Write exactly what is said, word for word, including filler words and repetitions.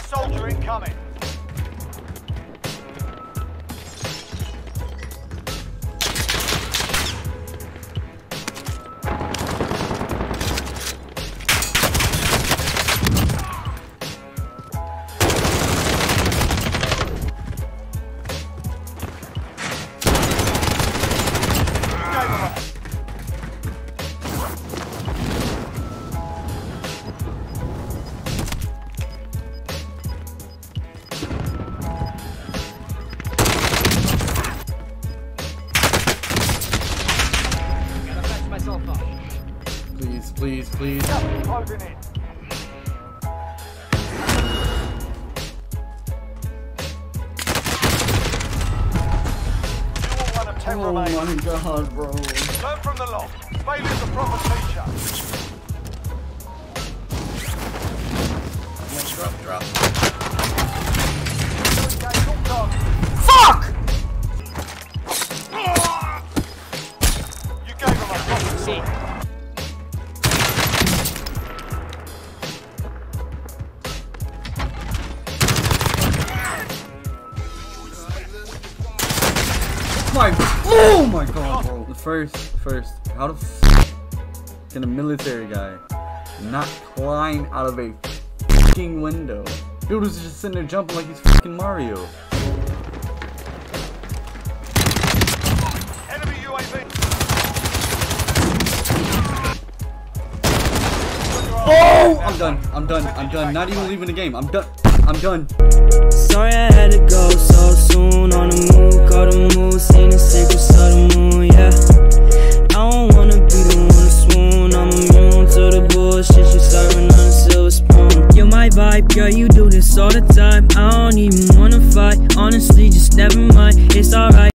soldier incoming. Please, please, please. Closing in. You will one of ten Oh remain. my god, bro. Learn from the loss. Failure's a proper teacher. Drop, drop. Fuck! You gave him a proper seat. My, oh my god, bro. The first, first, how the f can a military guy not climb out of a fucking window? Dude was just sitting there jumping like he's fucking Mario. Enemy U A V. Oh! I'm done. I'm done. I'm done. Not even leaving the game. I'm done. I'm done. Sorry I had to go so soon. On the move, call the move, seen the secrets of the moon, yeah. I don't wanna be the one to swoon. I'm immune to the bullshit you serving on a silver spoon. You're my vibe, girl, you do this all the time. I don't even wanna fight, honestly, just never mind, it's alright.